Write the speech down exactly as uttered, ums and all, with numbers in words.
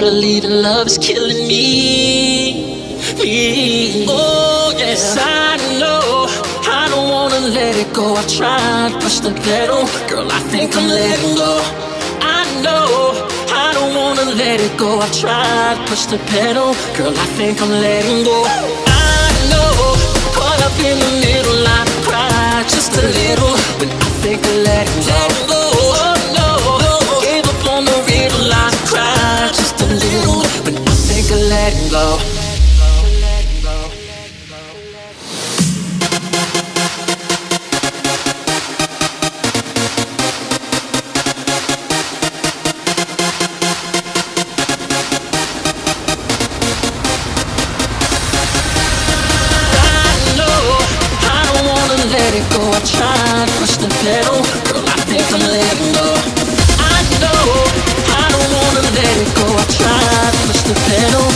thought of leaving, love is killing me. Me. Oh yes, I know. I don't wanna let it go. I've tried, push the pedal, girl. I think I'm letting go. I know. I don't wanna let it go. I've tried, push the pedal, girl. I think I'm letting go. I know. Caught up in the middle, I cried just a little, but I think I let it go. Oh no. Gave up on the riddle, I cried just a little, but I think I let it go. Let it go, I tried, push the pedal, girl, I think I'm letting go. I know, I don't wanna let it go, I tried, push the pedal,